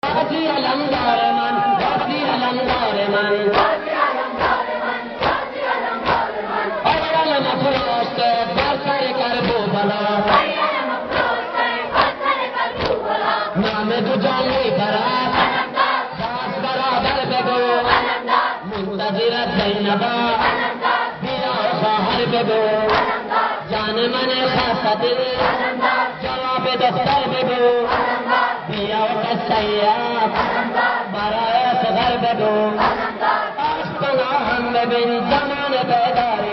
غازی علمدار من، غازی علمدار من، اول مفروسته بر سر کربلا، نام تو جان می برد دست برادر بگو منتظرت زینبا بیا خواهر بگو جان من خسته دل جواب دختر بگو بیا و سیاد برای صغر بگو عشق پناهم ببین زمان بیدار